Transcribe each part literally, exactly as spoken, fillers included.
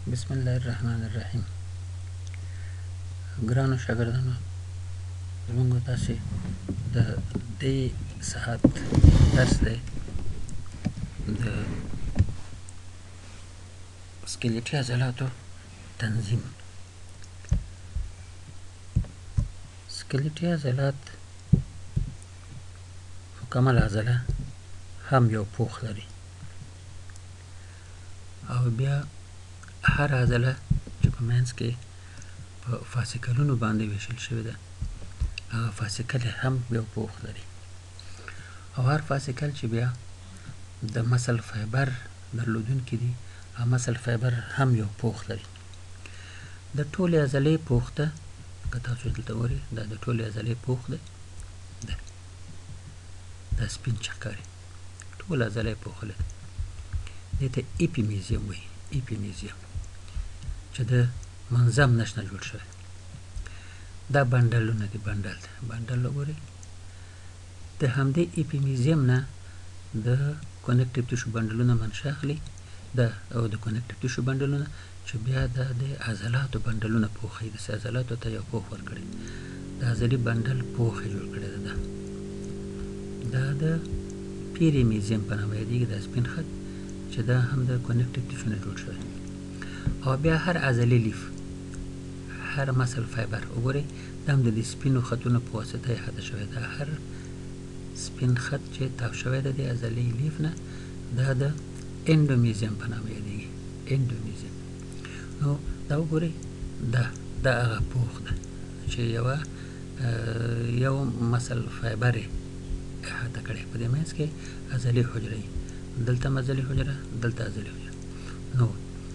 بسم الله الرحمن الرحیم. ګرانو شاګردانو، زموږ تاسې د دې ساعت درس دی د سکلیټي عضلاتو تنظیم. سکلیټي عضلات مکمل عضله هم یو پوښ لري او بیا هر عضله چې په منځ کې په فاسیکلونو باندې ویشل شوې ده، هغه فاسیکل هم یو پوښ لري او هر فاسیکل چې بیا د مسل فایبر درلودونکي دي، هغه مسل فایبر هم یو پوښ لري. د ټولې عضلې پوښ ته که تاسو دلته ګورئ، دا د ټولې عضلې پوښ دی، دا سپین چې ښکاري ټوله عضله یې پوښلې ده. دې ته اپیمیزیم وایي، اپیمیزیم چې د منظم نش نه جوړ شوی. دا بنډلونه دي، بنډل دی، بنډل وګورئ. د همدې اپیمیزیم نه د کنکټیو ټیشو بنډلونه منشأ اخلي، دا او د کنکټیو ټیشو بنډلونه چې بیا دا د عضلاتو بنډلونه پوښي، داسې عضلاتو ته یو پوښ ورکړي. د عضلي بنډل پوښ یې جوړ کړی ده. دا د پیریمیزیم په نامه یادېږي، دا سپین خط چې دا هم د کنکټیو ټیشو نه جوړ شوی. او بیا هر عضلي لیف، هر مسل فایبر وګورئ، دا هم د دې سپینو خطونو په واسطه احاطه شوی ده. هر سپین خط چې تاو شوی ده د عضلي لیف نه، دا د انډومیزیم په نامه یادېږي، انډومیزیم. نو دا وګورئ، دا دا هغه پوښ ده چې یوه یو مسل فایبر یې احاطه کړی. په دې منځ کې عضلي حجره وي، دلته هم عضلي حجره، دلته عضلي حجره. نو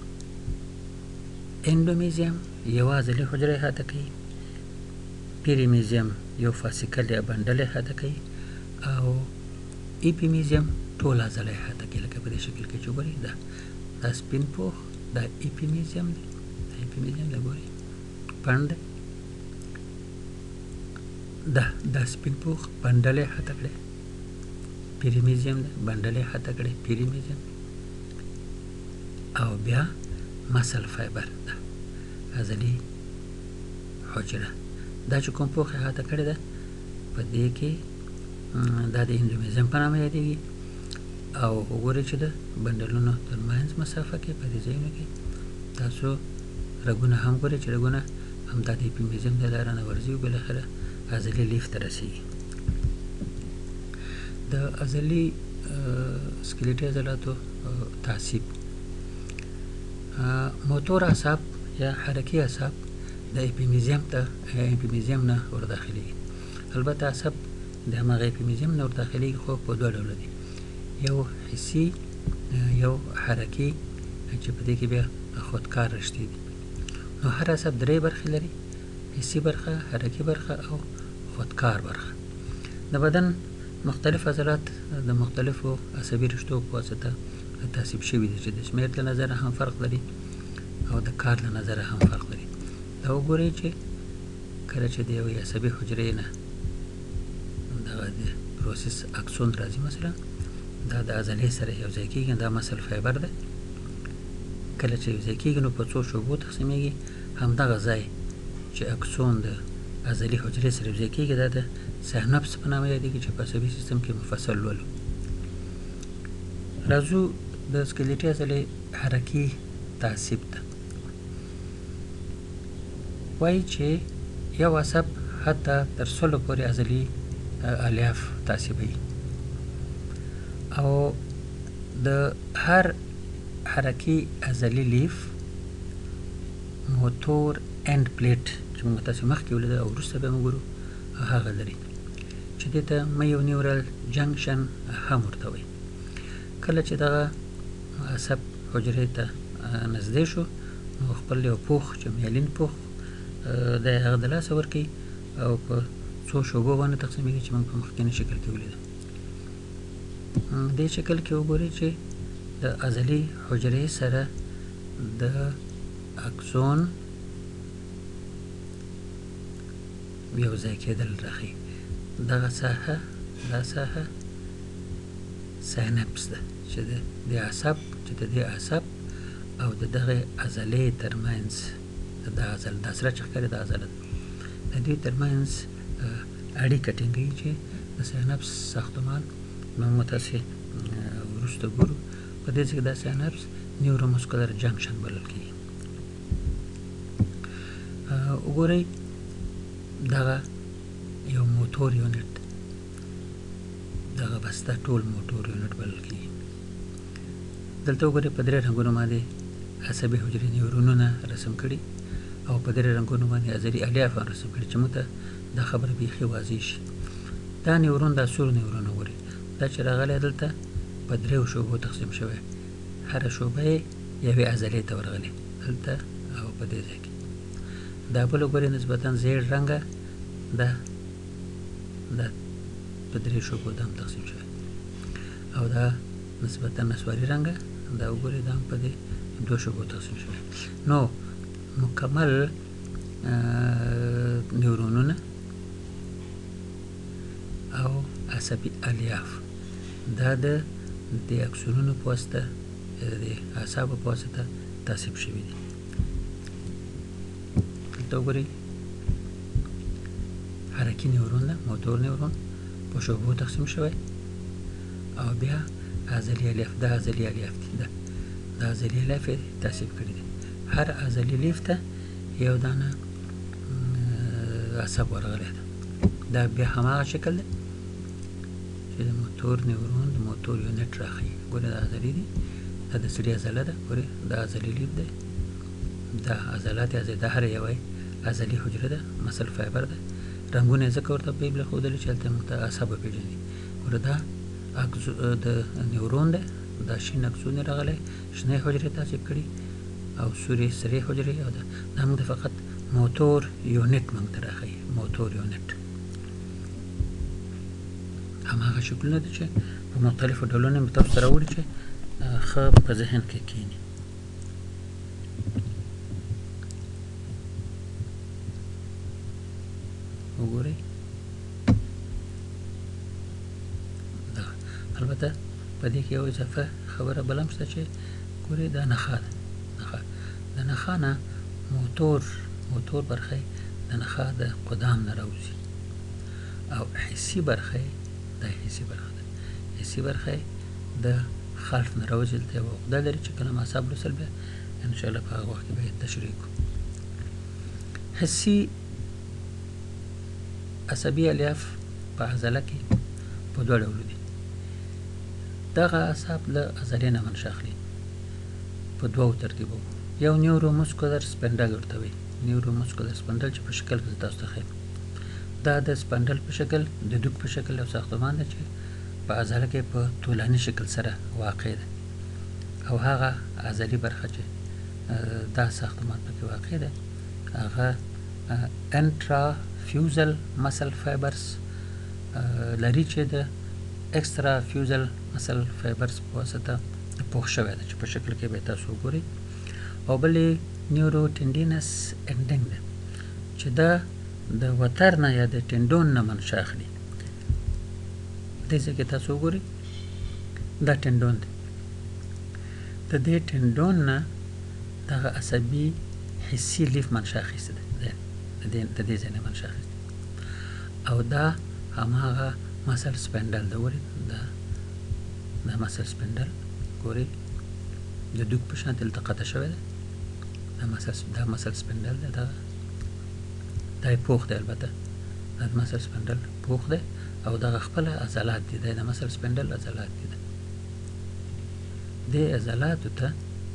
انډومیزیم یوه عضلي حجره احاطه کوي، پیریمیزیم یو فاسیکل یا بنډل احاطه کوي، او اپیمیزیم ټول عضله احاطه کوي. لکه په دې شکل کې چې وګورئ، دا دا سپین پوښ، دا اپیمیزیم دی، دا اپیمیزیم دی، ګورئ پنډ دی. دا دا سپین پوښ بنډل یې احاطه کړی، پیریمیزیم دی، بنډل یې احاطه کړی، پیریمیزیم. او بیا مسل فایبر، دا عضلي حجره، دا چې کوم پوښ احاطه کړی ده، په دې کې دا د انډومیزیم په نامه یادېږي. او وګورئ چې د بنډلونو ترمنځ مسافه کې په دې ځایونو کې تاسو رګونه هم ګورئ چې رګونه هم دا د اپیمیزیم د لاره نه ورځي او بالاخره عضلي لیف ته رسېږي. د عضلي سکلیټي عضلاتو تعصیب. موتور اعصاب یا حرکي اعصاب د اپیمیزیم ته اپیمیزیم نه ورداخلېږي. البته اعصاب د هماغه اپیمیزیم نه ورداخلېږي، خو په دوه ډوله دي، یو حسي، یو حرکي، چې په دې کې بیا خودکار رشتې دي. نو هر عصب درې برخې لري: حسي برخه، حرکي برخه او خودکار برخه. د بدن مختلف عضلات د مختلفو عصبي رشتو په واسطه تعصیب شوي دي چې د شمېر له نظره هم فرق لري او د کار له نظره هم فرق لري. دا وګورئ چې کله چې د یوې عصبي حجرې نه دغه د پروسس اکسون راځي، مثلا دا د عضلې سره یو ځای کېږي، دا مسل فایبر ده. کله چې یو ځای کېږي نو په څو شعبو تقسیمېږي. همدغه ځای چې اکسون د عضلي حجرې سره یو ځای کېږي، دا د سینپس په نامه یادېږي چې په عصبي سیستم کې مفصل لولو. راځو د سکلیټي عضلې حرکي تعصیب ته. وایي چې یو عصب حتی تر سلو پورې عضلي الیاف تعصیبوي، او د هر حرکي عضلي لیف موتور اند پلیټ چې موږ تاسې مخکې ولیده او وروسته به موږ ګورو، هغه لري چې دې ته میونیورل جنکشن هم ورته وایي. کله چې دغه عصب حجرې ته نږدې شو، نو خپل یو پوښ چې میالین پوښ دی، هغه د لاسه ورکوي او په څو شعبو باندې تقسیمېږي چې موږ په مخکیني شکل کې ولیده. دې شکل کې وګورئ چې د عضلي حجرې سره د اکسون یو ځای کېدل راښيي. دغه ساحه، دا ساحه سینپس ده چې د دې عصب چې د دې عصب او د دغه عضلې ترمنځ د عضل د سره چې ښکاري د عضله د دې ترمنځ اړیکه ټینګوي چې د سینپس ساختمان موږ تاسې وروسته ګورو په دې کې دا سینپس نیورومسکولر جنکشن بلل کېږي. وګورئ دغه یو موتور یونټ دغه بسته ټول موتور یونټ بلل کېږي. دلته وګورئ په درې رنګونو باندې عصبي حجرې نیورونونه رسم کړي او په درې رنګونو باندې عضلي الیاف هم رسم کړي چې موږ ته دا خبره بیخي واضح شي. دا نیورون دا سور نیورون وګورئ دا چې راغلی دلته په دریو شعبو تقسیم شوی، هره شعبه یې یوې عضلې ته ورغلې دلته او په دې ځای کې. دا بل وګورئ نسبتا زیړ رنګه ده دا په درې شعبو دا هم تقسیم شوی او دا نسبتا نسواري رنګه دا وګورئ دا هم په دې دوه شعبو تقسیم شوی. نو مکمل نیورونونه او عصبي الیاف دا د د اکسونونو په واسطه د اعصابو په واسطه ترسیم شوي دي. دلته وګورئ حرکي نیورون ده موتور نیورون په شعبو تقسیم شوی او بیا عضلي الیاف دا عضلي الیاف دي دا د عضلي الیاف یې ترسیم کړي دي. هر عضلي لیف ته یو دانه عصب ورغلی ده. دا بیا هماغه شکل ده چې د موتور نیورون د موتور یونټ راښیي. ګورئ دا عضلې دي دا د سړي عضله ده ګورئ دا عضلي لیف دی دا عضلات دا هر یوه عضلي حجره ده مسل فایبر ده. رنګونه یې ځکه ورته بیبله ښودلي چې هلته موږ ته اعصاب وپېژني. ګوره دا د نیورون دی دا شین اکسون یې راغلی شنې حجرې تاسیب کړي او سورې سرې حجرې او دا موږ ته فقط موتور یونټ موږ ته راښیي موتور یونټ. هماغه شکلونه دي چې په مختلفو ډولونو مې تاسو ته راوړي چې ښه په ذهن کې کښېني. وګورئ دا البته په دې کې یو اضافه خبره بله هم شته چې ګورئ دا نخا ده نخا د نخا نه موتور موتور برخه د نخا د قدام نه راوځي او حسي برخه دا حسي برخه ده حسي برخه د خلف نه راوځي. دلته یوه عقده لري چې کله اعصاب لوسل بیا انشاءالله په هغه وخت کې به یې تشریح کړو. حسي عصبي الیاف په عضله کې په دوه ډولو دي. دغه اعصاب له عضلې نه منشأ اخلي په دوو ترتیبو. یو نیورومسکولر سپنډل ورته وایي نیورومسکولر سپنډل چې په شکل کې تاسو ته ښیم. دا د سپنډل په شکل د دوک په شکل یو ساختمان ده چې په عضله کې په طولاني شکل سره واقع ده او هغه عضلي برخه چې دا ساختمان پکې واقع ده هغه انټرا فیوزل مسل فایبرز لري چې د اکسترا فیوزل مسل فایبرز په واسطه پوښ شوی ده چې په شکل کې به تاسو وګورئ. او بلې نیورو ټینډینس انډینګ ده چې دا د وتر نه یا د ټینډون نه منشأ اخلي. دې ځای کې تاسو وګورئ دا ټینډون دی د دې ټینډون نه دغه عصبي حسي لیف منشأ اخیستی دی د دې ځای نه منشأ اخیستی او دا هماغه مسل سپنډل ده. ګورئ دا دا مسل سپنډل ګورئ د دوک په شان دلته قطع شوی ده دا مسل دا مسل سپنډل ده دا دا یې پوښ دی البته دا د مسل سپنډل پوښ دی او دغه خپله عضلات دي دا د مسل سپنډل عضلات دي. دې عضلاتو ته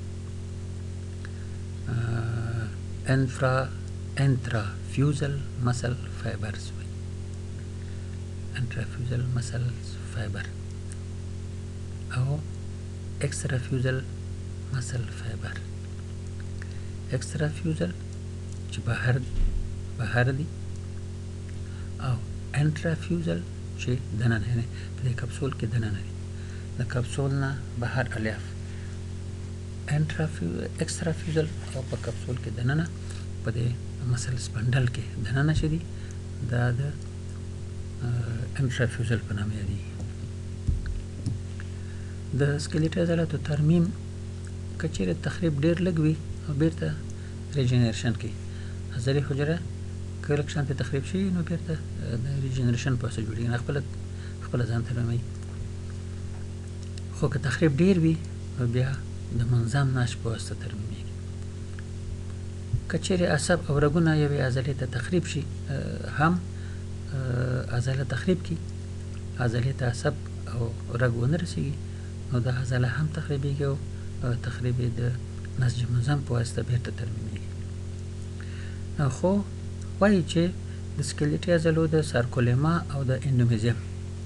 انفرا انترا فیوزل مسل فایبرز وایي انترا فیوزل مسل فایبر او اکسترا فیوزل مسل فایبر. اکسترا فیوزل چې بهر بهر دي او انټرا فیوزل چې دننه یعنې په دې کپسول کې دننه دي د کپسول نه بهر الیاف. انټرا اکسترا فیوزل او په کپسول کې دننه په دې مسل سپنډل کې دننه چې دي دا د انټرا فیوزل په نامه یادېږي. د سکلیټي عضلاتو ترمیم که چیرې تخریب ډېر لږ وي نو بیرته ریجنریشن کوي. عضلې حجره که لږ شانتې تخریب شي نو بیرته د ریجنریشن په واسطه جوړېږي، نه خپله خپله ځان ترمیموي. خو که تخریب ډېر وي نو بیا د منظم نسج په واسطه ترمیمېږي. که چیرې عصب او رګونه یوې عضلې ته تخریب شي هم عضله تخریب کړي، عضلې ته عصب او رګ ونه رسېږي نو دا عضله هم تخریبېږي او تخریب یې د نسج منظم په واسطه بیرته ترمیمېږي. خو وایي چې د سکلیټي عضلو د سارکولیما او د انډومیزیم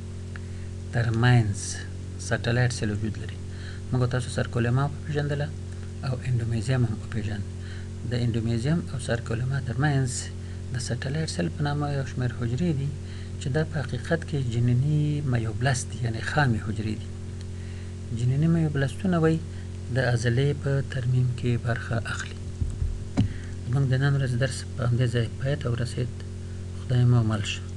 ترمنځ سټلایټ سیل وجود لري. موږ تاسو سارکولیما وپېژندله او انډومیزیم هم وپېژند. د انډومیزیم او سارکولیما ترمنځ د سټلایټ سیل په نامه یو شمېر حجرې دي چې دا په حقیقت کې جنیني میوبلست دي، یعنې خامې حجرې دي. جنیني میوبلستونه وایي د عضلې په ترمیم کې برخه اخلي. زموږ د نن ورځې درس په همدې ځای پای ته ورسېد. خدای مو مل شه.